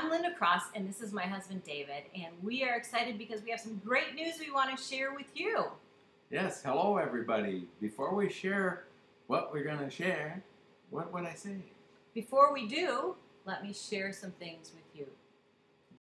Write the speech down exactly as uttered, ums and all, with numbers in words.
I'm Lynda Cross, and this is my husband David, and we are excited because we have some great news we want to share with you. Yes, hello everybody. Before we share what we're going to share, what would I say? Before we do, let me share some things with you.